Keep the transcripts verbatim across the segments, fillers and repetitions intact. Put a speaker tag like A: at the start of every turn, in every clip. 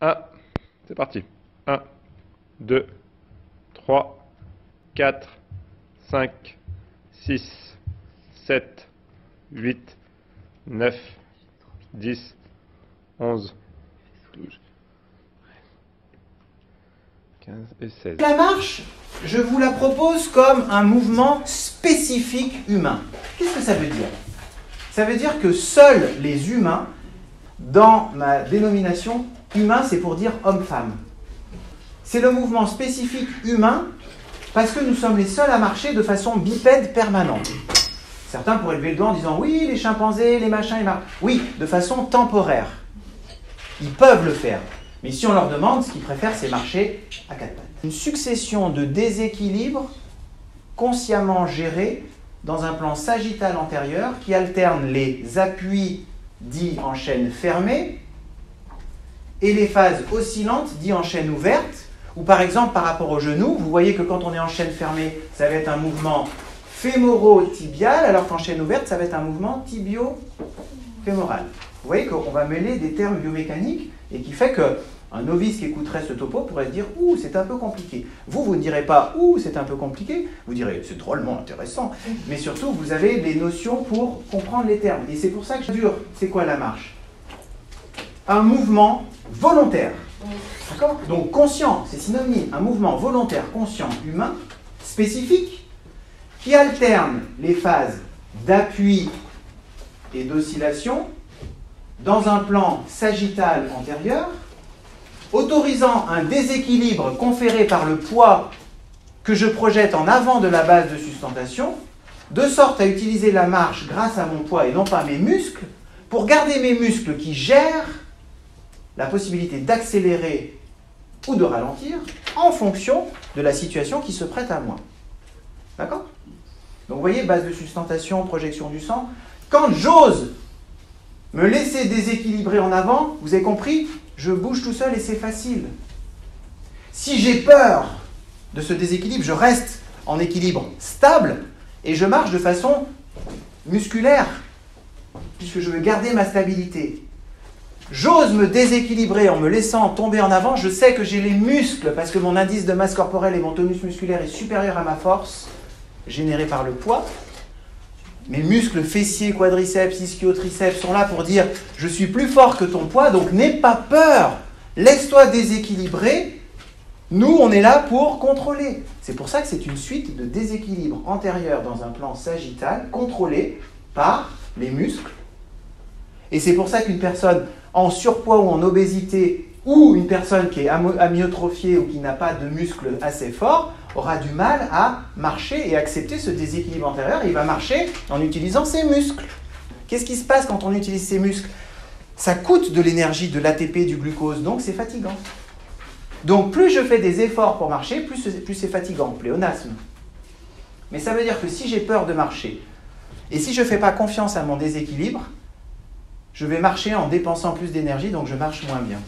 A: un, c'est parti. un, deux, trois, quatre, cinq, six, sept, huit, neuf, dix, onze, douze, quinze et seize.
B: La marche, je vous la propose comme un mouvement spécifique humain. Qu'est-ce que ça veut dire? Ça veut dire que seuls les humains, dans ma dénomination, humain c'est pour dire homme-femme. C'est le mouvement spécifique humain parce que nous sommes les seuls à marcher de façon bipède permanente. Certains pourraient lever le doigt en disant oui, les chimpanzés, les machins, ils marchent. Oui, de façon temporaire. Ils peuvent le faire. Mais si on leur demande, ce qu'ils préfèrent, c'est marcher à quatre pattes. Une succession de déséquilibres consciemment gérés dans un plan sagittal antérieur qui alterne les appuis dits en chaîne fermée et les phases oscillantes dits en chaîne ouverte, ou par exemple par rapport au genou, vous voyez que quand on est en chaîne fermée, ça va être un mouvement fémoro-tibial, alors qu'en chaîne ouverte, ça va être un mouvement tibio-fémoral. Vous voyez qu'on va mêler des termes biomécaniques et qui fait qu'un novice qui écouterait ce topo pourrait se dire « Ouh, c'est un peu compliqué ». Vous, vous ne direz pas « Ouh, c'est un peu compliqué », vous direz « C'est drôlement intéressant ». Mais surtout, vous avez des notions pour comprendre les termes. Et c'est pour ça que je dure. C'est quoi la marche? Un mouvement volontaire. D'accord? Donc conscient, c'est synonyme. Un mouvement volontaire, conscient, humain, spécifique, qui alterne les phases d'appui et d'oscillation dans un plan sagittal antérieur, autorisant un déséquilibre conféré par le poids que je projette en avant de la base de sustentation, de sorte à utiliser la marche grâce à mon poids et non pas mes muscles, pour garder mes muscles qui gèrent la possibilité d'accélérer ou de ralentir en fonction de la situation qui se prête à moi. D'accord? Donc vous voyez, base de sustentation, projection du sang. Quand j'ose me laisser déséquilibrer en avant, vous avez compris, je bouge tout seul et c'est facile. Si j'ai peur de ce déséquilibre, je reste en équilibre stable et je marche de façon musculaire, puisque je veux garder ma stabilité. J'ose me déséquilibrer en me laissant tomber en avant, je sais que j'ai les muscles, parce que mon indice de masse corporelle et mon tonus musculaire est supérieur à ma force, générée par le poids. Mes muscles fessiers, quadriceps, ischio-triceps sont là pour dire « je suis plus fort que ton poids, donc n'aie pas peur, laisse-toi déséquilibrer, nous on est là pour contrôler ». C'est pour ça que c'est une suite de déséquilibres antérieurs dans un plan sagittal, contrôlé par les muscles. Et c'est pour ça qu'une personne en surpoids ou en obésité, ou une personne qui est amyotrophiée ou qui n'a pas de muscles assez forts, aura du mal à marcher et accepter ce déséquilibre antérieur. Il va marcher en utilisant ses muscles. Qu'est-ce qui se passe quand on utilise ses muscles? Ça coûte de l'énergie, de l'A T P, du glucose, donc c'est fatigant. Donc plus je fais des efforts pour marcher, plus, plus c'est fatigant, pléonasme. Mais ça veut dire que si j'ai peur de marcher, et si je ne fais pas confiance à mon déséquilibre, je vais marcher en dépensant plus d'énergie, donc je marche moins bien.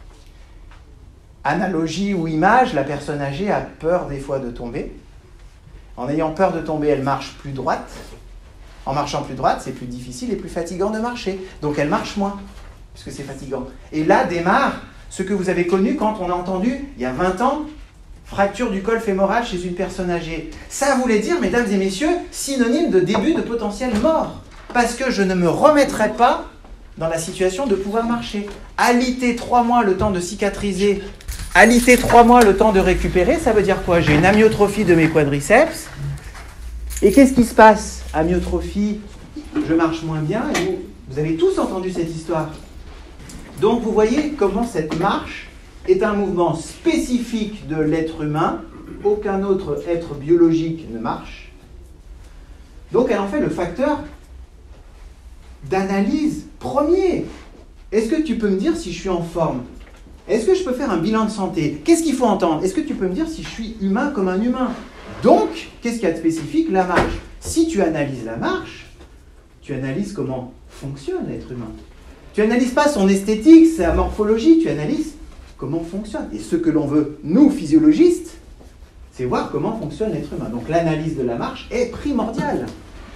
B: Analogie ou image, la personne âgée a peur des fois de tomber. En ayant peur de tomber, elle marche plus droite. En marchant plus droite, c'est plus difficile et plus fatigant de marcher. Donc elle marche moins, puisque c'est fatigant. Et là démarre ce que vous avez connu quand on a entendu, il y a vingt ans, fracture du col fémoral chez une personne âgée. Ça voulait dire, mesdames et messieurs, synonyme de début de potentielle mort. Parce que je ne me remettrai pas dans la situation de pouvoir marcher. Alité trois mois le temps de cicatriser, alité trois mois le temps de récupérer, ça veut dire quoi? J'ai une amyotrophie de mes quadriceps. Et qu'est-ce qui se passe? Amyotrophie, je marche moins bien. Et vous, vous avez tous entendu cette histoire. Donc vous voyez comment cette marche est un mouvement spécifique de l'être humain. Aucun autre être biologique ne marche. Donc elle en fait le facteur d'analyse premier. Est-ce que tu peux me dire si je suis en forme? Est-ce que je peux faire un bilan de santé? Qu'est-ce qu'il faut entendre? Est-ce que tu peux me dire si je suis humain comme un humain? Donc, qu'est-ce qu'il y a de spécifique? La marche. Si tu analyses la marche, tu analyses comment fonctionne l'être humain. Tu n'analyses pas son esthétique, sa morphologie, tu analyses comment fonctionne. Et ce que l'on veut, nous, physiologistes, c'est voir comment fonctionne l'être humain. Donc l'analyse de la marche est primordiale.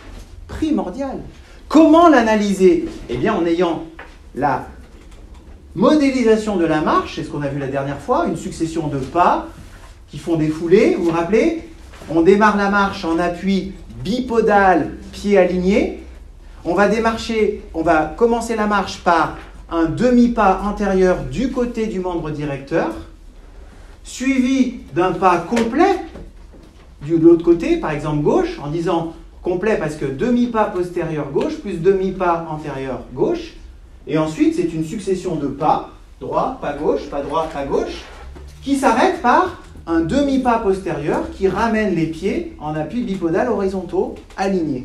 B: Primordiale. Comment l'analyser? Eh bien, en ayant la Modélisation de la marche, c'est ce qu'on a vu la dernière fois, une succession de pas qui font des foulées, vous vous rappelez? On démarre la marche en appui bipodal, pied aligné. On va démarcher, on va commencer la marche par un demi-pas antérieur du côté du membre directeur, suivi d'un pas complet de l'autre côté, par exemple gauche, en disant complet parce que demi-pas postérieur gauche plus demi-pas antérieur gauche. Et ensuite, c'est une succession de pas, droit, pas gauche, pas droit, pas gauche, qui s'arrête par un demi-pas postérieur qui ramène les pieds en appui bipodal horizontaux alignés.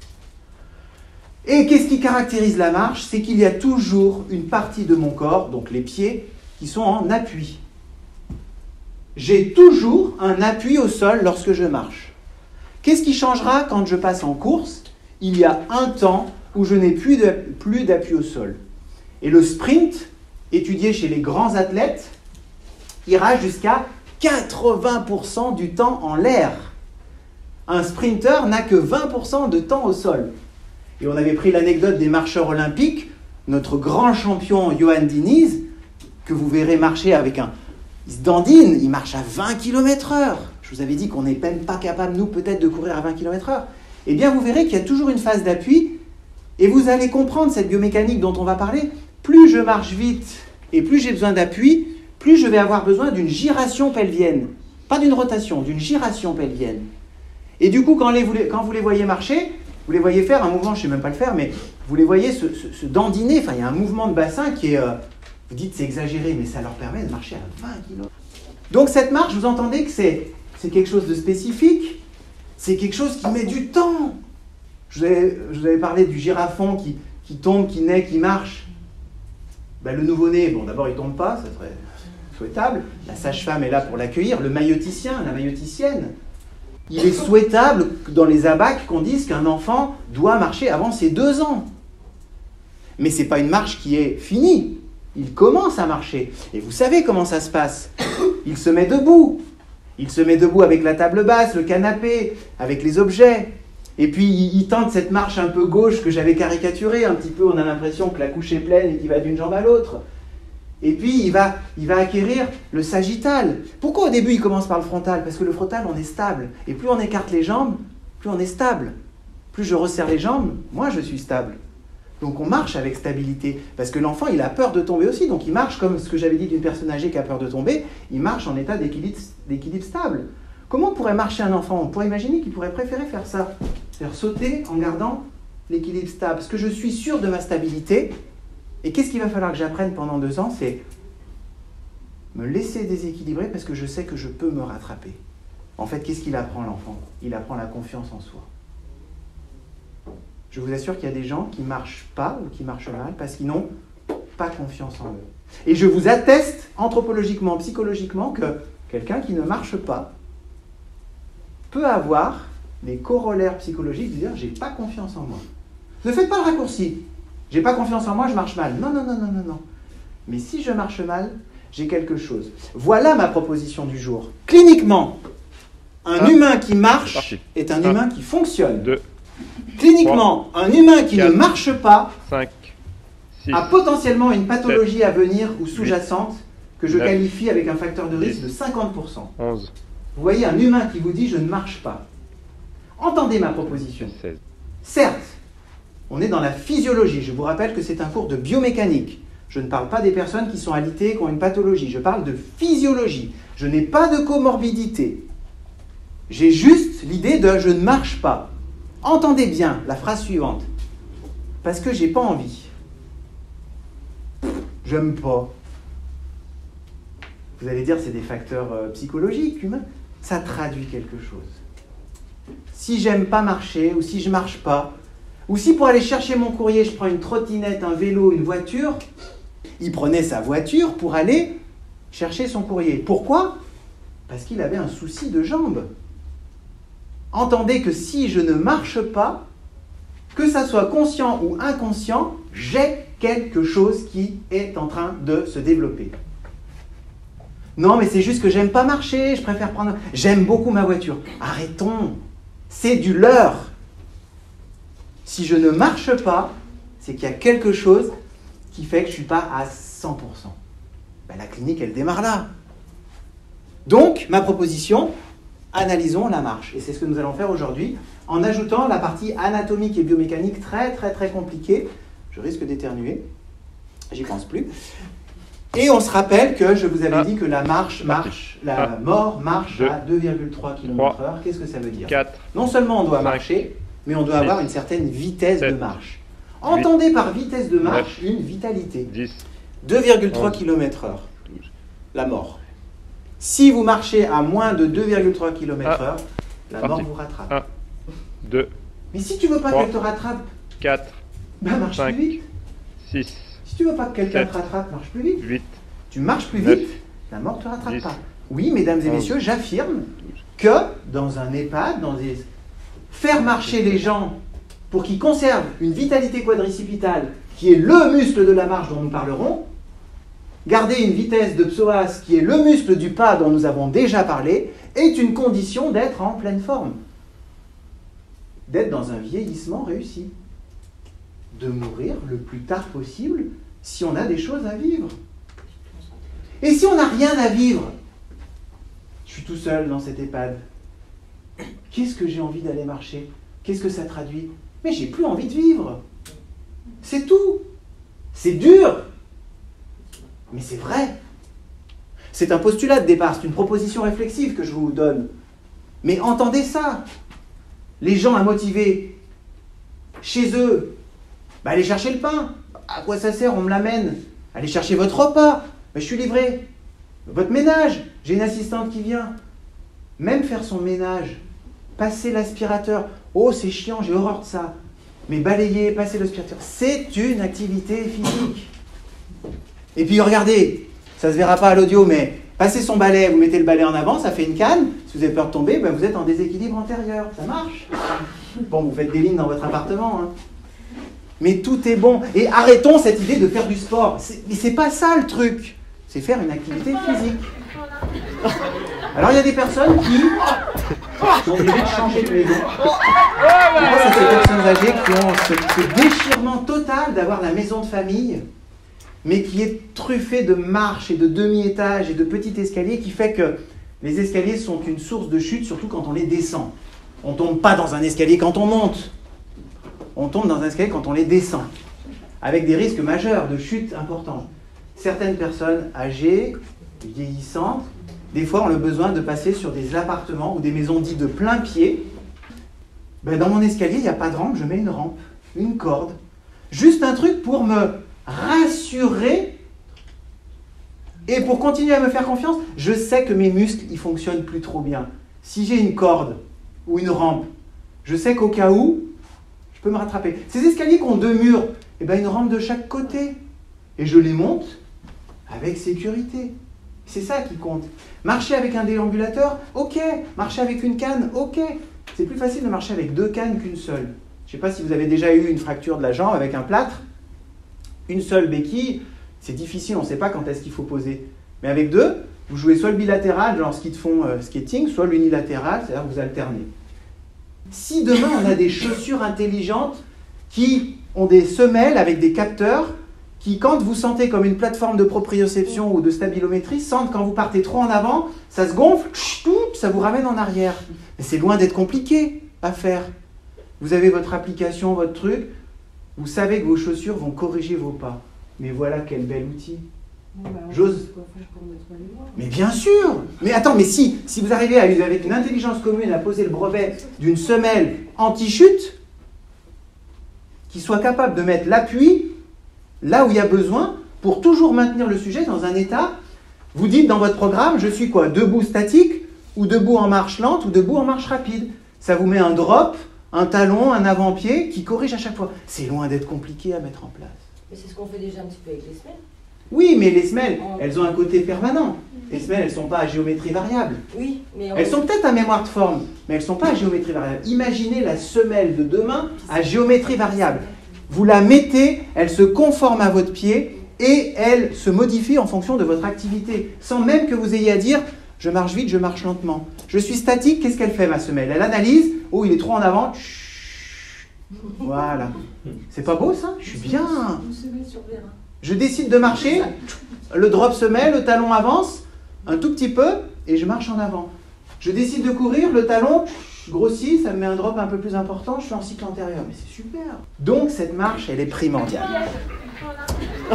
B: Et qu'est-ce qui caractérise la marche? C'est qu'il y a toujours une partie de mon corps, donc les pieds, qui sont en appui. J'ai toujours un appui au sol lorsque je marche. Qu'est-ce qui changera quand je passe en course? Il y a un temps où je n'ai plus de, plus d'appui au sol. Et le sprint, étudié chez les grands athlètes, ira jusqu'à quatre-vingts pour cent du temps en l'air. Un sprinter n'a que vingt pour cent de temps au sol. Et on avait pris l'anecdote des marcheurs olympiques, notre grand champion Johan Diniz, que vous verrez marcher avec un... Il se dandine, il marche à vingt kilomètres heure. Je vous avais dit qu'on n'est même pas capable, nous, peut-être, de courir à vingt kilomètres heure. Eh bien, vous verrez qu'il y a toujours une phase d'appui, et vous allez comprendre cette biomécanique dont on va parler. Plus je marche vite et plus j'ai besoin d'appui, plus je vais avoir besoin d'une giration pelvienne. Pas d'une rotation, d'une giration pelvienne. Et du coup, quand, les, vous les, quand vous les voyez marcher, vous les voyez faire un mouvement, je ne sais même pas le faire, mais vous les voyez se, se, se dandiner. Enfin, il y a un mouvement de bassin qui est... Euh, vous dites c'est exagéré, mais ça leur permet de marcher à vingt kilomètres. Donc cette marche, vous entendez que c'est, c'est quelque chose de spécifique, c'est quelque chose qui met du temps. Je vous avais, je vous avais parlé du girafon qui, qui tombe, qui naît, qui marche. Ben, le nouveau-né, bon d'abord il ne tombe pas, ça serait souhaitable. La sage-femme est là pour l'accueillir. Le mailloticien, la mailloticienne. Il est souhaitable dans les abacs qu'on dise qu'un enfant doit marcher avant ses deux ans. Mais ce n'est pas une marche qui est finie. Il commence à marcher. Et vous savez comment ça se passe. Il se met debout. Il se met debout avec la table basse, le canapé, avec les objets. Et puis, il tente cette marche un peu gauche que j'avais caricaturée. Un petit peu, on a l'impression que la couche est pleine et qu'il va d'une jambe à l'autre. Et puis, il va, il va acquérir le sagittal. Pourquoi au début, il commence par le frontal? Parce que le frontal, on est stable. Et plus on écarte les jambes, plus on est stable. Plus je resserre les jambes, moins je suis stable. Donc on marche avec stabilité, parce que l'enfant, il a peur de tomber aussi, donc il marche comme ce que j'avais dit d'une personne âgée qui a peur de tomber, il marche en état d'équilibre, d'équilibre stable. Comment pourrait marcher un enfant? On pourrait imaginer qu'il pourrait préférer faire ça, c'est-à-dire sauter en gardant l'équilibre stable, parce que je suis sûr de ma stabilité, et qu'est-ce qu'il va falloir que j'apprenne pendant deux ans? C'est me laisser déséquilibrer, parce que je sais que je peux me rattraper. En fait, qu'est-ce qu'il apprend l'enfant? Il apprend la confiance en soi. Je vous assure qu'il y a des gens qui ne marchent pas ou qui marchent mal parce qu'ils n'ont pas confiance en eux. Et je vous atteste anthropologiquement, psychologiquement, que quelqu'un qui ne marche pas peut avoir des corollaires psychologiques de dire « j'ai pas confiance en moi ». Ne faites pas le raccourci. « J'ai pas confiance en moi, je marche mal ». Non, non, non, non, non, non. Mais si je marche mal, j'ai quelque chose. Voilà ma proposition du jour. Cliniquement, un ah, humain qui marche est un ah, humain qui fonctionne. Deux. Cliniquement, trois, un humain qui quatre, ne marche pas
A: cinq, six,
B: a potentiellement une pathologie sept, à venir ou sous-jacente que je neuf, qualifie avec un facteur de risque dix, de cinquante pour cent.
A: onze.
B: Vous voyez un humain qui vous dit « je ne marche pas ». Entendez ma proposition.
A: seize.
B: Certes, on est dans la physiologie. Je vous rappelle que c'est un cours de biomécanique. Je ne parle pas des personnes qui sont alitées, qui ont une pathologie. Je parle de physiologie. Je n'ai pas de comorbidité. J'ai juste l'idée de « je ne marche pas ». Entendez bien la phrase suivante. Parce que j'ai pas envie. J'aime pas. Vous allez dire c'est des facteurs euh, psychologiques, humains. Ça traduit quelque chose. Si j'aime pas marcher, ou si je marche pas, ou si pour aller chercher mon courrier, je prends une trottinette, un vélo, une voiture, il prenait sa voiture pour aller chercher son courrier. Pourquoi? Parce qu'il avait un souci de jambes. Entendez que si je ne marche pas, que ça soit conscient ou inconscient, j'ai quelque chose qui est en train de se développer. Non, mais c'est juste que j'aime pas marcher, je préfère prendre... J'aime beaucoup ma voiture. Arrêtons, c'est du leurre. Si je ne marche pas, c'est qu'il y a quelque chose qui fait que je ne suis pas à cent pour cent. Ben, la clinique, elle démarre là. Donc, ma proposition, analysons la marche. Et c'est ce que nous allons faire aujourd'hui, en ajoutant la partie anatomique et biomécanique très, très, très compliquée. Je risque d'éternuer. J'y pense plus. Et on se rappelle que je vous avais
A: un,
B: dit que la marche marche, la
A: un,
B: mort marche
A: deux,
B: à deux virgule trois kilomètres heure. Qu'est-ce que ça veut dire?
A: quatre,
B: Non seulement on doit
A: cinq,
B: marcher, mais on doit
A: six,
B: avoir une certaine vitesse
A: sept,
B: de marche. Entendez par vitesse de marche
A: neuf,
B: une vitalité.
A: dix,
B: deux virgule trois
A: onze,
B: kilomètres heure.
A: douze.
B: La mort. Si vous marchez à moins de deux virgule trois kilomètres heure, la
A: Parti.
B: mort vous rattrape.
A: un, deux,
B: Mais si tu veux pas
A: trois,
B: qu'elle te rattrape,
A: quatre,
B: ben marche
A: cinq,
B: plus vite.
A: six,
B: Si tu veux pas que quelqu'un
A: sept,
B: te rattrape, marche plus vite.
A: huit,
B: Tu marches plus
A: neuf,
B: vite, la mort te rattrape
A: dix,
B: pas. Oui, mesdames et
A: onze,
B: messieurs, j'affirme que dans un EHPAD, dans des... faire marcher les gens pour qu'ils conservent une vitalité quadricipitale, qui est le muscle de la marche dont nous parlerons, garder une vitesse de psoas, qui est le muscle du pas dont nous avons déjà parlé, est une condition d'être en pleine forme. D'être dans un vieillissement réussi. De mourir le plus tard possible si on a des choses à vivre. Et si on n'a rien à vivre, je suis tout seul dans cet EHPAD. Qu'est-ce que j'ai envie d'aller marcher? Qu'est-ce que ça traduit? Mais j'ai plus envie de vivre. C'est tout. C'est dur. Mais c'est vrai. C'est un postulat de départ, c'est une proposition réflexive que je vous donne. Mais entendez ça. Les gens à motiver chez eux, bah allez chercher le pain. À quoi ça sert? On me l'amène. Allez chercher votre repas. Mais je suis livré. Votre ménage. J'ai une assistante qui vient. Même faire son ménage, passer l'aspirateur. Oh, c'est chiant, j'ai horreur de ça. Mais balayer, passer l'aspirateur, c'est une activité physique. Et puis regardez, ça ne se verra pas à l'audio, mais passez son balai, vous mettez le balai en avant, ça fait une canne. Si vous avez peur de tomber, ben vous êtes en déséquilibre antérieur. Ça marche. Bon, vous faites des lignes dans votre appartement, hein. Mais tout est bon. Et arrêtons cette idée de faire du sport. C'est, mais c'est pas ça le truc. C'est faire une activité physique. Alors il y a des personnes qui sont obligées de changer de maison. Moi, c'est ces personnes âgées qui ont ce, ce déchirement total d'avoir la maison de famille, mais qui est truffée de marches et de demi-étages et de petits escaliers, qui fait que les escaliers sont une source de chute, surtout quand on les descend. On ne tombe pas dans un escalier quand on monte. On tombe dans un escalier quand on les descend, avec des risques majeurs de chute importants. Certaines personnes âgées, vieillissantes, des fois ont le besoin de passer sur des appartements ou des maisons dites de plein pied. Ben dans mon escalier, il n'y a pas de rampe, je mets une rampe, une corde. Juste un truc pour me rassurer et pour continuer à me faire confiance. Je sais que mes muscles, ils fonctionnent plus trop bien. Si j'ai une corde ou une rampe, je sais qu'au cas où, je peux me rattraper. Ces escaliers qui ont deux murs, eh ben une rampe de chaque côté. Et je les monte avec sécurité. C'est ça qui compte. Marcher avec un déambulateur, ok. Marcher avec une canne, ok. C'est plus facile de marcher avec deux cannes qu'une seule. Je ne sais pas si vous avez déjà eu une fracture de la jambe avec un plâtre. Une seule béquille, c'est difficile, on ne sait pas quand est-ce qu'il faut poser. Mais avec deux, vous jouez soit le bilatéral, genre ski de fond euh, skating, soit l'unilatéral, c'est-à-dire que vous alternez. Si demain on a des chaussures intelligentes qui ont des semelles avec des capteurs, qui, quand vous sentez comme une plateforme de proprioception ou de stabilométrie, sentent quand vous partez trop en avant, ça se gonfle, ça vous ramène en arrière. Mais c'est loin d'être compliqué à faire. Vous avez votre application, votre truc, vous savez que vos chaussures vont corriger vos pas. Mais voilà quel bel outil. J'ose. Mais bien sûr. Mais attends, mais si, si vous arrivez à, avec une intelligence commune à poser le brevet d'une semelle anti-chute, qui soit capable de mettre l'appui là où il y a besoin, pour toujours maintenir le sujet dans un état, vous dites dans votre programme, je suis quoi, debout statique, ou debout en marche lente, ou debout en marche rapide. Ça vous met un drop, un talon, un avant-pied, qui corrige à chaque fois. C'est loin d'être compliqué à mettre en place.
C: Mais c'est ce qu'on fait déjà un petit peu avec les semelles.
B: Oui, mais les semelles, elles ont un côté permanent. Les semelles, elles ne sont pas à géométrie variable.
C: Oui, mais... On...
B: Elles sont peut-être à mémoire de forme, mais elles ne sont pas à géométrie variable. Imaginez la semelle de demain à géométrie variable. Vous la mettez, elle se conforme à votre pied et elle se modifie en fonction de votre activité, sans même que vous ayez à dire « je marche vite, je marche lentement ». Je suis statique, qu'est-ce qu'elle fait ma semelle? Elle analyse « oh, il est trop en avant ». Voilà. C'est pas beau ça? Je suis bien. Je décide de marcher, le drop se met, le talon avance un tout petit peu et je marche en avant. Je décide de courir, le talon grossit, ça me met un drop un peu plus important, je suis en cycle antérieur. Mais c'est super. Donc cette marche, elle est primordiale.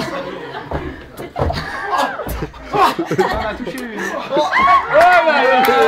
A: On a touché lui.